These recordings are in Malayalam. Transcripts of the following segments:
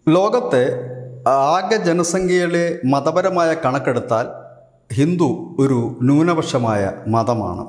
ലോകത്തെ ആകെ ജനസംഖ്യയിലെ മതപരമായ കണക്കെടുത്താൽ ഹിന്ദു ഒരു ന്യൂനപക്ഷമായ മതമാണ്.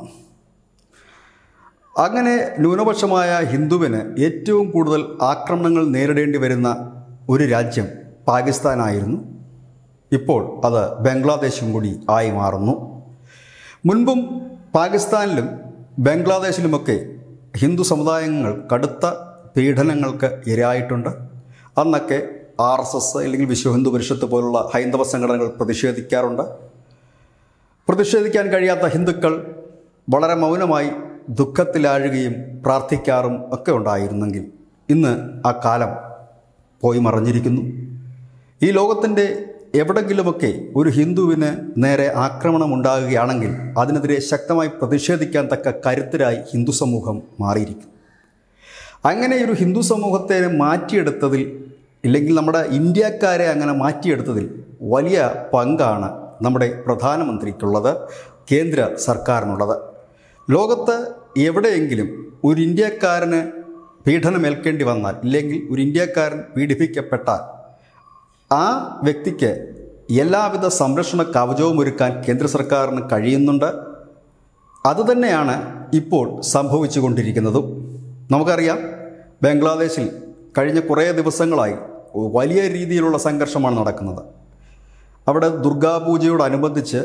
അങ്ങനെ ന്യൂനപക്ഷമായ ഹിന്ദുവിന് ഏറ്റവും കൂടുതൽ ആക്രമണങ്ങൾ നേരിടേണ്ടി വരുന്ന ഒരു രാജ്യം പാകിസ്ഥാനായിരുന്നു. ഇപ്പോൾ അത് ബംഗ്ലാദേശും കൂടി ആയി മാറുന്നു. മുൻപും പാകിസ്ഥാനിലും ബംഗ്ലാദേശിലുമൊക്കെ ഹിന്ദു സമുദായങ്ങൾ കടുത്ത പീഡനങ്ങൾക്ക് ഇരയായിട്ടുണ്ട്. അന്നൊക്കെ RSS അല്ലെങ്കിൽ വിശ്വ ഹിന്ദു പരിഷത്ത് പോലുള്ള ഹൈന്ദവ സംഘടനകൾ പ്രതിഷേധിക്കാറുണ്ട്. പ്രതിഷേധിക്കാൻ കഴിയാത്ത ഹിന്ദുക്കൾ വളരെ മൗനമായി ദുഃഖത്തിലാഴുകയും പ്രാർത്ഥിക്കാറും ഒക്കെ ഉണ്ടായിരുന്നെങ്കിൽ ഇന്ന് ആ കാലം പോയി മറഞ്ഞിരിക്കുന്നു. ഈ ലോകത്തിൻ്റെ എവിടെങ്കിലുമൊക്കെ ഒരു ഹിന്ദുവിന് നേരെ ആക്രമണം ഉണ്ടാകുകയാണെങ്കിൽ അതിനെതിരെ ശക്തമായി പ്രതിഷേധിക്കാൻ തക്ക കരുത്തരായി ഹിന്ദു സമൂഹം മാറിയിരിക്കും. അങ്ങനെ ഒരു ഹിന്ദു സമൂഹത്തെ മാറ്റിയെടുത്തതിൽ ഇല്ലെങ്കിൽ നമ്മുടെ ഇന്ത്യക്കാരെ അങ്ങനെ മാറ്റിയെടുത്തതിൽ വലിയ പങ്കാണ് നമ്മുടെ പ്രധാനമന്ത്രിക്കുള്ളത്, കേന്ദ്ര സർക്കാരിനുള്ളത്. ലോകത്ത് എവിടെയെങ്കിലും ഒരു ഇന്ത്യക്കാരന് പീഡനമേൽക്കേണ്ടി വന്നാൽ ഇല്ലെങ്കിൽ ഒരു ഇന്ത്യക്കാരൻ പീഡിപ്പിക്കപ്പെട്ടാൽ ആ വ്യക്തിക്ക് എല്ലാവിധ സംരക്ഷണ കവചവും ഒരുക്കാൻ കേന്ദ്ര സർക്കാരിന് കഴിയുന്നുണ്ട്. അതുതന്നെയാണ് ഇപ്പോൾ സംഭവിച്ചു കൊണ്ടിരിക്കുന്നതും. നമുക്കറിയാം, ബംഗ്ലാദേശിൽ കഴിഞ്ഞ കുറേ ദിവസങ്ങളായി വലിയ രീതിയിലുള്ള സംഘർഷമാണ് നടക്കുന്നത്. അവിടെ ദുർഗാപൂജയോടനുബന്ധിച്ച്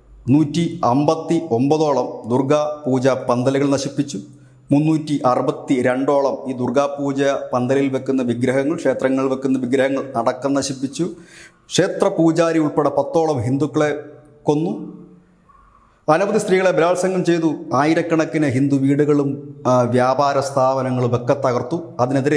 159 ദുർഗാപൂജ പന്തലുകൾ നശിപ്പിച്ചു. 362 ഈ ദുർഗാപൂജ പന്തലിൽ വെക്കുന്ന വിഗ്രഹങ്ങൾ, ക്ഷേത്രങ്ങളിൽ വെക്കുന്ന വിഗ്രഹങ്ങൾ അടക്കം നശിപ്പിച്ചു. ക്ഷേത്ര പൂജാരി ഉൾപ്പെടെ 10 ഹിന്ദുക്കളെ കൊന്നു. അനവധി സ്ത്രീകളെ ബലാത്സംഗം ചെയ്തു. ആയിരക്കണക്കിന് ഹിന്ദു വീടുകളും വ്യാപാര സ്ഥാപനങ്ങളും ഒക്കെ തകർത്തു. അതിനെതിരെ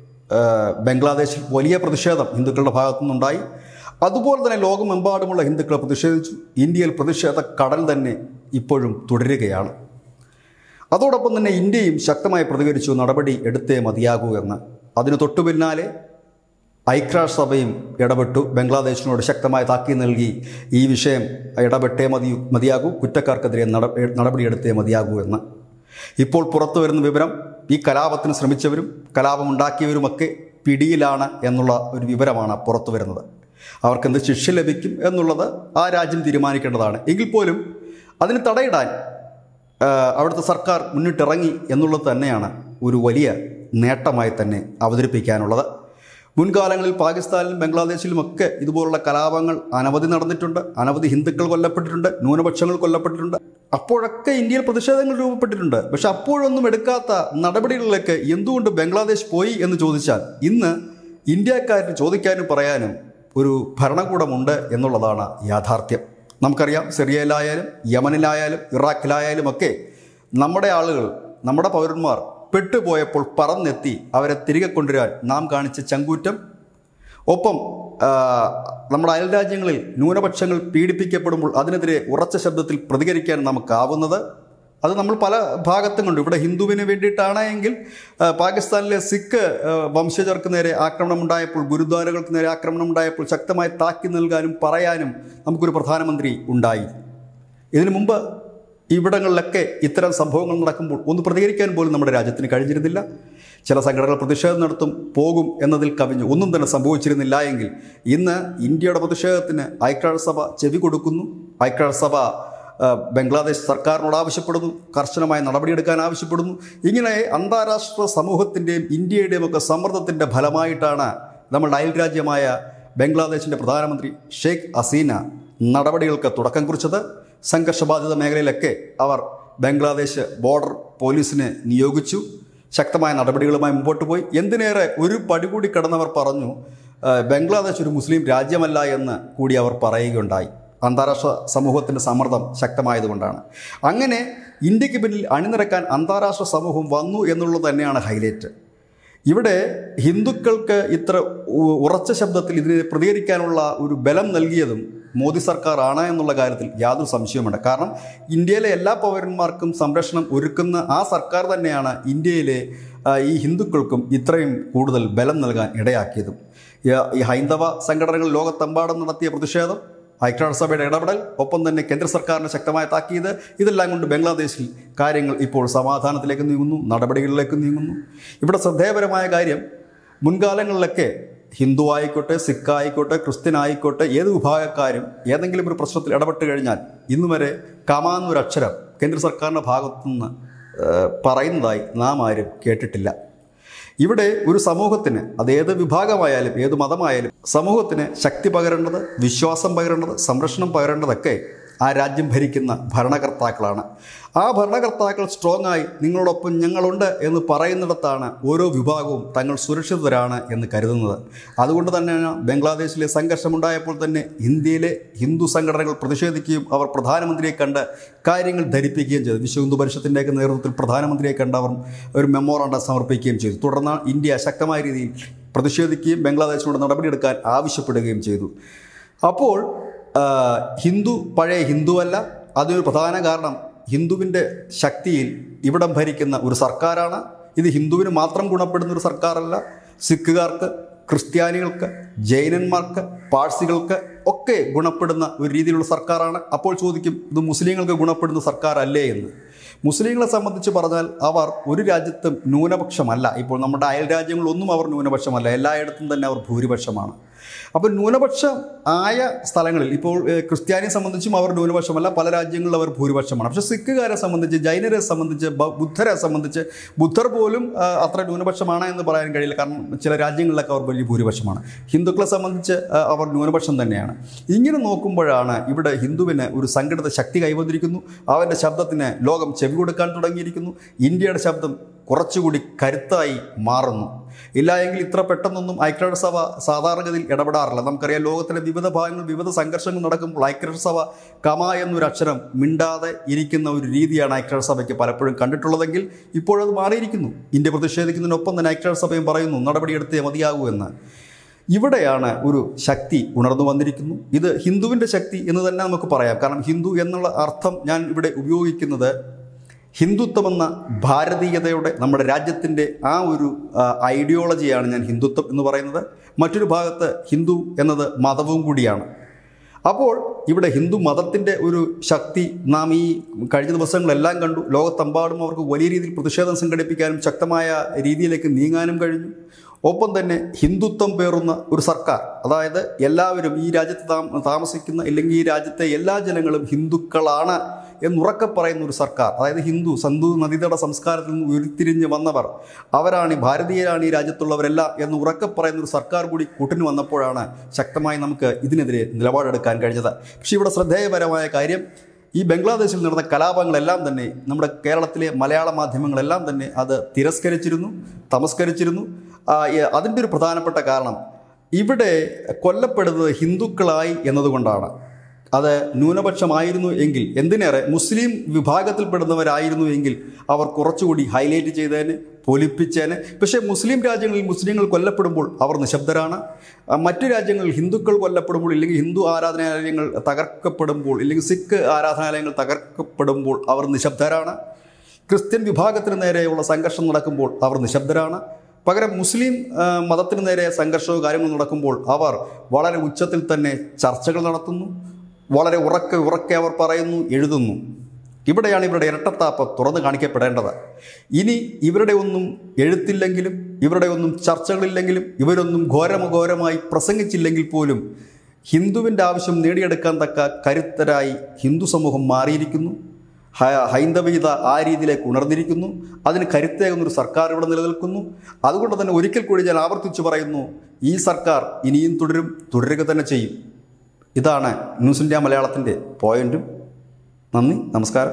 ബംഗ്ലാദേശിൽ വലിയ പ്രതിഷേധം ഹിന്ദുക്കളുടെ ഭാഗത്തു നിന്നുണ്ടായി. അതുപോലെ തന്നെ ലോകമെമ്പാടുമുള്ള ഹിന്ദുക്കൾ പ്രതിഷേധിച്ചു. ഇന്ത്യയിൽ പ്രതിഷേധ കടൽ തന്നെ ഇപ്പോഴും തുടരുകയാണ്. അതോടൊപ്പം തന്നെ ഇന്ത്യയും ശക്തമായി പ്രതികരിച്ചു, നടപടി എടുത്തേ മതിയാകൂ എന്ന്. അതിന് തൊട്ടു പിന്നാലെ ഐക്യരാഷ്ട്രസഭയും ഇടപെട്ടു, ബംഗ്ലാദേശിനോട് ശക്തമായ താക്കീത് നൽകി ഈ വിഷയം ഇടപെട്ടേ മതിയാകൂ, കുറ്റക്കാർക്കെതിരെ നടപടിയെടുത്തേ മതിയാകൂ എന്ന്. ഇപ്പോൾ പുറത്തു വരുന്ന വിവരം ഈ കലാപത്തിന് ശ്രമിച്ചവരും കലാപമുണ്ടാക്കിയവരുമൊക്കെ പിടിയിലാണ് എന്നുള്ള ഒരു വിവരമാണ് പുറത്തു വരുന്നത്. അവർക്കെന്ത് ശിക്ഷ ലഭിക്കും എന്നുള്ളത് ആ രാജ്യം തീരുമാനിക്കേണ്ടതാണ്. എങ്കിൽ പോലും അതിന് തടയിടാൻ അവിടുത്തെ സർക്കാർ മുന്നിട്ടിറങ്ങി എന്നുള്ളത് തന്നെയാണ് ഒരു വലിയ നേട്ടമായി തന്നെ അവതരിപ്പിക്കാനുള്ളത്. മുൻകാലങ്ങളിൽ പാകിസ്ഥാനിലും ബംഗ്ലാദേശിലുമൊക്കെ ഇതുപോലുള്ള കലാപങ്ങൾ അനവധി നടന്നിട്ടുണ്ട്. അനവധി ഹിന്ദുക്കൾ കൊല്ലപ്പെട്ടിട്ടുണ്ട്, ന്യൂനപക്ഷങ്ങൾ കൊല്ലപ്പെട്ടിട്ടുണ്ട്. അപ്പോഴൊക്കെ ഇന്ത്യയിൽ പ്രതിഷേധങ്ങൾ രൂപപ്പെട്ടിട്ടുണ്ട്. പക്ഷെ അപ്പോഴൊന്നും എടുക്കാത്ത നടപടികളിലേക്ക് എന്തുകൊണ്ട് ബംഗ്ലാദേശ് പോയി എന്ന് ചോദിച്ചാൽ ഇന്ന് ഇന്ത്യക്കാരന് ചോദിക്കാനും പറയാനും ഒരു ഭരണകൂടമുണ്ട് എന്നുള്ളതാണ് യാഥാർത്ഥ്യം. നമുക്കറിയാം, സിറിയയിലായാലും യമനിലായാലും ഇറാഖിലായാലും ഒക്കെ നമ്മുടെ ആളുകൾ, നമ്മുടെ പൗരന്മാർ പെട്ടുപോയപ്പോൾ പറന്നെത്തി അവരെ തിരികെ കൊണ്ടുവരാൻ നാം കാണിച്ച ചങ്കൂറ്റം, ഒപ്പം നമ്മുടെ അയൽരാജ്യങ്ങളിൽ ന്യൂനപക്ഷങ്ങൾ പീഡിപ്പിക്കപ്പെടുമ്പോൾ അതിനെതിരെ ഉറച്ച ശബ്ദത്തിൽ പ്രതികരിക്കാൻ നമുക്കാവുന്നത്, അത് നമ്മൾ പല ഭാഗത്തും കണ്ടു. ഇവിടെ ഹിന്ദുവിന് വേണ്ടിയിട്ടാണ് എങ്കിൽ പാകിസ്ഥാനിലെ സിഖ് വംശജർക്ക് നേരെ ആക്രമണം ഉണ്ടായപ്പോൾ, ഗുരുദ്വാരകൾക്ക് നേരെ ആക്രമണം ഉണ്ടായപ്പോൾ ശക്തമായി താക്കി നൽകാനും പറയാനും നമുക്കൊരു പ്രധാനമന്ത്രി ഉണ്ടായി. ഇതിനു മുമ്പ് ഇവിടങ്ങളിലൊക്കെ ഇത്തരം സംഭവങ്ങൾ നടക്കുമ്പോൾ ഒന്ന് പ്രതികരിക്കാൻ പോലും നമ്മുടെ രാജ്യത്തിന് കഴിഞ്ഞിരുന്നില്ല. ചില സംഘടനകൾ പ്രതിഷേധം നടത്തും, പോകും എന്നതിൽ കവിഞ്ഞ് ഒന്നും തന്നെ സംഭവിച്ചിരുന്നില്ല എങ്കിൽ ഇന്ന് ഇന്ത്യയുടെ പ്രതിഷേധത്തിന് ഐക്യരാഷ്ട്രസഭ ചെവി കൊടുക്കുന്നു. ഐക്യരാഷ്ട്രസഭ ബംഗ്ലാദേശ് സർക്കാരിനോട് ആവശ്യപ്പെടുന്നു, കർശനമായ നടപടിയെടുക്കാൻ ആവശ്യപ്പെടുന്നു. ഇങ്ങനെ അന്താരാഷ്ട്ര സമൂഹത്തിൻ്റെയും ഇന്ത്യയുടെയും ഒക്കെ സമ്മർദ്ദത്തിൻ്റെ ഫലമായിട്ടാണ് നമ്മുടെ അയൽരാജ്യമായ ബംഗ്ലാദേശിൻ്റെ പ്രധാനമന്ത്രി ഷെയ്ഖ് ഹസീന നടപടികൾക്ക് തുടക്കം കുറിച്ചത്. സംഘർഷബാധിത മേഖലയിലൊക്കെ അവർ ബംഗ്ലാദേശ് ബോർഡർ പോലീസിനെ നിയോഗിച്ചു. ശക്തമായ നടപടികളുമായി മുമ്പോട്ട് പോയി. എന്തിനേറെ ഒരു പടി കൂടി കടന്നവർ പറഞ്ഞു, ബംഗ്ലാദേശ് ഒരു മുസ്ലിം രാജ്യമല്ല എന്ന് കൂടി അവർ പറയുകയുണ്ടായി. അന്താരാഷ്ട്ര സമൂഹത്തിൻ്റെ സമ്മർദ്ദം ശക്തമായതുകൊണ്ടാണ്. അങ്ങനെ ഇന്ത്യക്ക് പിന്നിൽ അണിനിരക്കാൻ അന്താരാഷ്ട്ര സമൂഹം വന്നു എന്നുള്ളത് തന്നെയാണ് ഹൈലൈറ്റ്. ഇവിടെ ഹിന്ദുക്കൾക്ക് ഇത്ര ഉറച്ച ശബ്ദത്തിൽ ഇതിനെ പ്രതികരിക്കാനുള്ള ഒരു ബലം നൽകിയതും മോദി സർക്കാർ ആണ് എന്നുള്ള കാര്യത്തിൽ യാതൊരു സംശയവുമില്ല. കാരണം ഇന്ത്യയിലെ എല്ലാ പൗരന്മാർക്കും സംരക്ഷണം ഒരുക്കുന്ന ആ സർക്കാർ തന്നെയാണ് ഇന്ത്യയിലെ ഈ ഹിന്ദുക്കൾക്കും ഇത്രയും കൂടുതൽ ബലം നൽകാൻ ഇടയാക്കിയതും. ഈ ഹൈന്ദവ സംഘടനകൾ ലോകത്തെമ്പാടും നടത്തിയ പ്രതിഷേധം, ഐക്യരാഷ്ട്രസഭയുടെ ഇടപെടൽ, ഒപ്പം തന്നെ കേന്ദ്ര സർക്കാരിന് ശക്തമായ താക്കീത്, ഇതെല്ലാം കൊണ്ട് ബംഗ്ലാദേശിൽ കാര്യങ്ങൾ ഇപ്പോൾ സമാധാനത്തിലേക്ക് നീങ്ങുന്നു, നടപടികളിലേക്ക് നീങ്ങുന്നു. ഇവിടെ ശ്രദ്ധേയപരമായ കാര്യം, മുൻകാലങ്ങളിലൊക്കെ ഹിന്ദു ആയിക്കോട്ടെ, സിഖ് ആയിക്കോട്ടെ, ക്രിസ്ത്യൻ ആയിക്കോട്ടെ, ഏത് വിഭാഗക്കാരും ഏതെങ്കിലും ഒരു പ്രശ്നത്തിൽ ഇടപെട്ട് കഴിഞ്ഞാൽ ഇന്നു വരെ കമാന്നൊരു അക്ഷരം കേന്ദ്ര സർക്കാരിൻ്റെ ഭാഗത്തുനിന്ന് പറയുന്നതായി നാം ആരും കേട്ടിട്ടില്ല. ഇവിടെ ഒരു സമൂഹത്തിന്, അതേത് വിഭാഗമായാലും ഏത് മതമായാലും, സമൂഹത്തിന് ശക്തി പകരേണ്ടത്, വിശ്വാസം പകരേണ്ടത്, സംരക്ഷണം പകരേണ്ടതൊക്കെ ആ രാജ്യം ഭരിക്കുന്ന ഭരണകർത്താക്കളാണ്. ആ ഭരണകർത്താക്കൾ സ്ട്രോങ് ആയി നിങ്ങളോടൊപ്പം ഞങ്ങളുണ്ട് എന്ന് പറയുന്നിടത്താണ് ഓരോ വിഭാഗവും തങ്ങൾ സുരക്ഷിതരാണ് എന്ന് കരുതുന്നത്. അതുകൊണ്ട് തന്നെയാണ് ബംഗ്ലാദേശിലെ സംഘർഷമുണ്ടായപ്പോൾ തന്നെ ഇന്ത്യയിലെ ഹിന്ദു സംഘടനകൾ പ്രതിഷേധിക്കുകയും അവർ പ്രധാനമന്ത്രിയെ കണ്ട് കാര്യങ്ങൾ ധരിപ്പിക്കുകയും ചെയ്തു. വിശ്വ ഹിന്ദു പരിഷത്തിൻ്റെയൊക്കെ നേതൃത്വത്തിൽ പ്രധാനമന്ത്രിയെ കണ്ട് അവർ ഒരു മെമ്മോറാണ്ടം സമർപ്പിക്കുകയും ചെയ്തു. തുടർന്ന് ഇന്ത്യ ശക്തമായ രീതിയിൽ പ്രതിഷേധിക്കുകയും ബംഗ്ലാദേശിനോട് നടപടിയെടുക്കാൻ ആവശ്യപ്പെടുകയും ചെയ്തു. അപ്പോൾ ഹിന്ദു പഴയ ഹിന്ദുവല്ല. അതിനൊരു പ്രധാന കാരണം ഹിന്ദുവിൻ്റെ ശക്തിയിൽ ഇവിടം ഭരിക്കുന്ന ഒരു സർക്കാരാണ്. ഇത് ഹിന്ദുവിന് മാത്രം ഗുണപ്പെടുന്ന ഒരു സർക്കാരല്ല. സിഖുകാർക്ക്, ക്രിസ്ത്യാനികൾക്ക്, ജൈനന്മാർക്ക്, പാഴ്സികൾക്ക് ഒക്കെ ഗുണപ്പെടുന്ന ഒരു രീതിയിലുള്ള സർക്കാരാണ്. അപ്പോൾ ചോദിക്കും, ഇത് മുസ്ലിങ്ങൾക്ക് ഗുണപ്പെടുന്ന സർക്കാരല്ലേ എന്ന്. മുസ്ലിങ്ങളെ സംബന്ധിച്ച് പറഞ്ഞാൽ അവർ ഒരു രാജ്യത്തും ന്യൂനപക്ഷമല്ല. ഇപ്പോൾ നമ്മുടെ അയൽ രാജ്യങ്ങളൊന്നും അവർ ന്യൂനപക്ഷമല്ല. എല്ലായിടത്തും തന്നെ അവർ ഭൂരിപക്ഷമാണ്. അപ്പോൾ ന്യൂനപക്ഷം ആയ സ്ഥലങ്ങളിൽ, ഇപ്പോൾ ക്രിസ്ത്യാനിയെ സംബന്ധിച്ചും അവർ ന്യൂനപക്ഷമല്ല, പല രാജ്യങ്ങളിലും അവർ ഭൂരിപക്ഷമാണ്. പക്ഷേ സിഖുകാരെ സംബന്ധിച്ച്, ജൈനരെ സംബന്ധിച്ച്, ബുദ്ധരെ സംബന്ധിച്ച്, ബുദ്ധർ പോലും അത്ര ന്യൂനപക്ഷമാണ് എന്ന് പറയാൻ കഴിയില്ല. കാരണം ചില രാജ്യങ്ങളിലൊക്കെ അവർ വലിയ ഭൂരിപക്ഷമാണ്. ഹിന്ദുക്കളെ സംബന്ധിച്ച് അവർ ന്യൂനപക്ഷം തന്നെയാണ്. ഇങ്ങനെ നോക്കുമ്പോഴാണ് ഇവിടെ ഹിന്ദുവിന് ഒരു സംഘടിത ശക്തി കൈവന്നിരിക്കുന്നു. അവൻ്റെ ശബ്ദത്തിന് ലോകം ചെവി കൊടുക്കാൻ തുടങ്ങിയിരിക്കുന്നു. ഇന്ത്യയുടെ ശബ്ദം കുറച്ചുകൂടി കരുത്തായി മാറുന്നു. ഇല്ല എങ്കിൽ ഇത്ര പെട്ടെന്നൊന്നും ഐക്യരാഷ്ട്രസഭ സാധാരണഗതിയിൽ ഇടപെടാറില്ല. നമുക്കറിയാം, ലോകത്തിലെ വിവിധ ഭാഗങ്ങളിൽ വിവിധ സംഘർഷങ്ങൾ നടക്കുമ്പോൾ ഐക്യരാഷ്ട്രസഭ കമ എന്നൊരു അക്ഷരം മിണ്ടാതെ ഇരിക്കുന്ന ഒരു രീതിയാണ് ഐക്യരാഷ്ട്രസഭയ്ക്ക് പലപ്പോഴും കണ്ടിട്ടുള്ളതെങ്കിൽ ഇപ്പോഴത് മാറിയിരിക്കുന്നു. ഇന്ത്യ പ്രതിഷേധിക്കുന്നതിനൊപ്പം തന്നെ ഐക്യരാഷ്ട്രസഭയും പറയുന്നു നടപടിയെടുത്തേ മതിയാകൂ എന്ന്. ഇവിടെയാണ് ഒരു ശക്തി ഉണർന്നു വന്നിരിക്കുന്നു. ഇത് ഹിന്ദുവിൻ്റെ ശക്തി എന്ന് തന്നെ നമുക്ക് പറയാം. കാരണം ഹിന്ദു എന്നുള്ള അർത്ഥം ഞാൻ ഇവിടെ ഉപയോഗിക്കുന്നത് ഹിന്ദുത്വമെന്ന ഭാരതീയതയുടെ, നമ്മുടെ രാജ്യത്തിൻ്റെ ആ ഒരു ഐഡിയോളജിയാണ് ഞാൻ ഹിന്ദുത്വം എന്ന് പറയുന്നത്. മറ്റൊരു ഭാഗത്ത് ഹിന്ദു എന്നത് മതവും കൂടിയാണ്. അപ്പോൾ ഇവിടെ ഹിന്ദു മതത്തിൻ്റെ ഒരു ശക്തി നാം ഈ കഴിഞ്ഞ ദിവസങ്ങളെല്ലാം കണ്ടു. ലോകത്തെമ്പാടും അവർക്ക് വലിയ രീതിയിൽ പ്രതിഷേധം സംഘടിപ്പിക്കാനും ശക്തമായ രീതിയിലേക്ക് നീങ്ങാനും കഴിഞ്ഞു. ഒപ്പം തന്നെ ഹിന്ദുത്വം പേറുന്ന ഒരു സർക്കാർ, അതായത് എല്ലാവരും ഈ രാജ്യത്ത് താമസിക്കുന്ന, ഇല്ലെങ്കിൽ ഈ രാജ്യത്തെ എല്ലാ ജനങ്ങളും ഹിന്ദുക്കളാണ് എന്നുറക്കെ പറയുന്ന ഒരു സർക്കാർ, അതായത് സിന്ധു നദീതട സംസ്കാരത്തിൽ നിന്ന് ഉരുത്തിരിഞ്ഞ് വന്നവർ, അവരാണ് ഭാരതീയരാണ് ഈ രാജ്യത്തുള്ളവരെല്ലാം എന്ന് ഉറക്കെ പറയുന്ന ഒരു സർക്കാർ കൂടി കൂട്ടിന് വന്നപ്പോഴാണ് ശക്തമായി നമുക്ക് ഇതിനെതിരെ നിലപാടെടുക്കാൻ കഴിഞ്ഞത്. പക്ഷേ ഇവിടെ ശ്രദ്ധേയപരമായ കാര്യം, ഈ ബംഗ്ലാദേശിൽ നടന്ന കലാപങ്ങളെല്ലാം തന്നെ നമ്മുടെ കേരളത്തിലെ മലയാള മാധ്യമങ്ങളെല്ലാം തന്നെ അത് തമസ്കരിച്ചിരുന്നു. അതിൻ്റെ ഒരു പ്രധാനപ്പെട്ട കാരണം ഇവിടെ കൊല്ലപ്പെടുന്നത് ഹിന്ദുക്കളായി എന്നതുകൊണ്ടാണ്. അത് ന്യൂനപക്ഷമായിരുന്നു എങ്കിൽ, എന്തിനേറെ മുസ്ലിം വിഭാഗത്തിൽപ്പെടുന്നവരായിരുന്നു എങ്കിൽ അവർ കുറച്ചുകൂടി ഹൈലൈറ്റ് ചെയ്തേനെ, പൊലിപ്പിച്ചേനെ. പക്ഷേ മുസ്ലിം രാജ്യങ്ങളിൽ മുസ്ലിങ്ങൾ കൊല്ലപ്പെടുമ്പോൾ അവർ നിശബ്ദരാണ്. മറ്റു രാജ്യങ്ങളിൽ ഹിന്ദുക്കൾ കൊല്ലപ്പെടുമ്പോൾ, ഇല്ലെങ്കിൽ ഹിന്ദു ആരാധനാലയങ്ങൾ തകർക്കപ്പെടുമ്പോൾ, ഇല്ലെങ്കിൽ സിഖ് ആരാധനാലയങ്ങൾ തകർക്കപ്പെടുമ്പോൾ അവർ നിശബ്ദരാണ്. ക്രിസ്ത്യൻ വിഭാഗത്തിന് നേരെയുള്ള സംഘർഷം നടക്കുമ്പോൾ അവർ നിശബ്ദരാണ്. പകരം മുസ്ലിം മതത്തിന് നേരെ സംഘർഷവും കാര്യങ്ങളും നടക്കുമ്പോൾ അവർ വളരെ ഉച്ചത്തിൽ തന്നെ ചർച്ചകൾ നടത്തുന്നു. വളരെ ഉറക്കെ അവർ പറയുന്നു, എഴുതുന്നു. ഇവിടെയാണ് ഇവരുടെ ഇരട്ടത്താപ്പ് തുറന്നു കാണിക്കപ്പെടേണ്ടത്. ഇനി ഇവരുടെ ഒന്നും എഴുത്തില്ലെങ്കിലും, ഇവരുടെ ഒന്നും ചർച്ചകളില്ലെങ്കിലും, ഇവരൊന്നും ഘോരമായി പ്രസംഗിച്ചില്ലെങ്കിൽ പോലും ഹിന്ദുവിൻ്റെ ആവശ്യം നേടിയെടുക്കാൻ തക്ക കരുത്തരായി ഹിന്ദു സമൂഹം മാറിയിരിക്കുന്നു. ഹൈന്ദവീയത ആ രീതിയിലേക്ക് ഉണർന്നിരിക്കുന്നു. അതിന് കരുത്തേകുന്നൊരു സർക്കാർ ഇവിടെ നിലനിൽക്കുന്നു. അതുകൊണ്ട് തന്നെ ഒരിക്കൽ കൂടി ഞാൻ ആവർത്തിച്ചു പറയുന്നു, ഈ സർക്കാർ ഇനിയും തുടരുക തന്നെ ചെയ്യും. ഇതാണ് ന്യൂസ് ഇന്ത്യ മലയാളത്തിൻ്റെ പോയിന്റും. നന്ദി, നമസ്കാരം.